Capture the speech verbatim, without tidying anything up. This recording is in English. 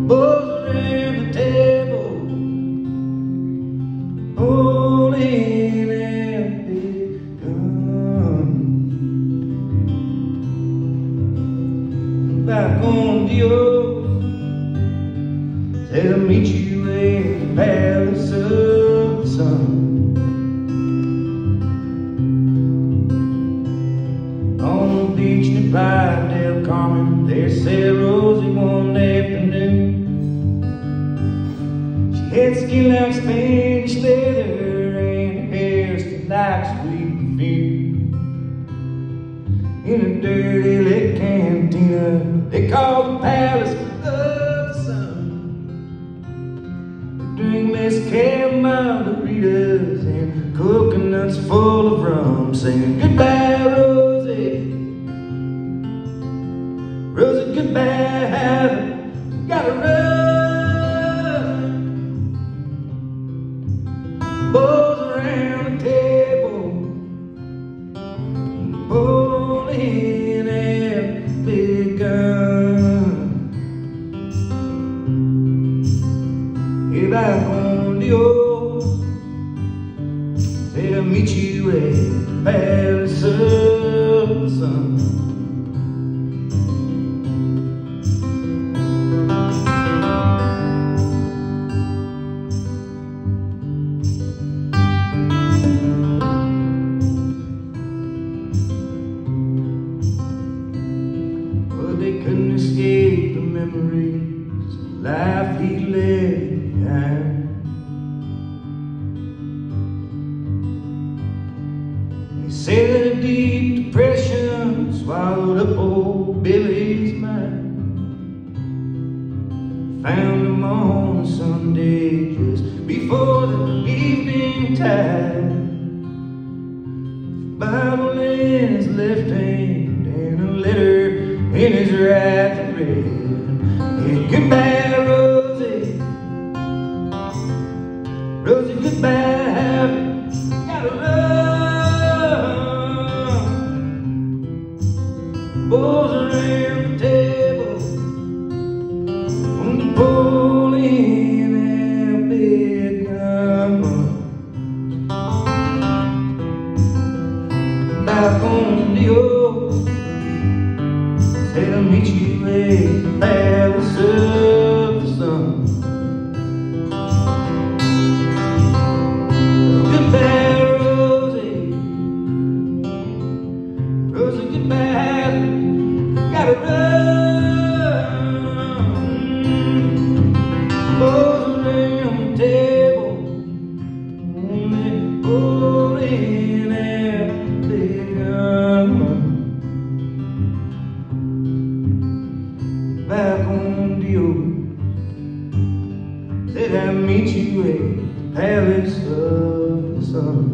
Boys around the table, holding that big gun. Back on the oath, said I'll meet you in the palace of the sun. On the beach near Del Carmen, there sat Rosie one afternoon. She had skin like Spanish leather and her hair still like sweet perfume. In a dirty little cantina they called the palace of the sun. They drink mezcal margaritas and coconuts full of rum, singing goodbye Rosie, Rosie goodbye, gotta run. Boys around the table, pulling that big gun. Hey, back on the oath, said I'll meet you at the palace of the sun. They couldn't escape the memories of life he left behind. They said that a deep depression swallowed up old Billy's mind. Found him on a Sunday just before the evening tide, the Bible in his left hand and a letter in his right to read. Yeah, goodbye Rosie, Rosie goodbye, gotta run. Boys around the table, on the pole in that big gun. Back on the old, said I'll meet you at the palace of the sun. Goodbye Rosie, Rosie goodbye, gotta run. Boys around the table, only holding that big gun. Back on the oath, said I'll meet you at the palace of the sun.